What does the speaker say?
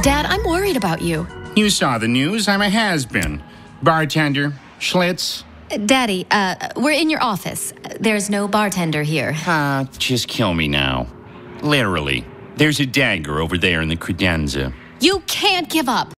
Dad, I'm worried about you. You saw the news. I'm a has-been. Bartender, Schlitz. Daddy, we're in your office. There's no bartender here. Just kill me now. Literally. There's a dagger over there in the Credenza. You can't give up.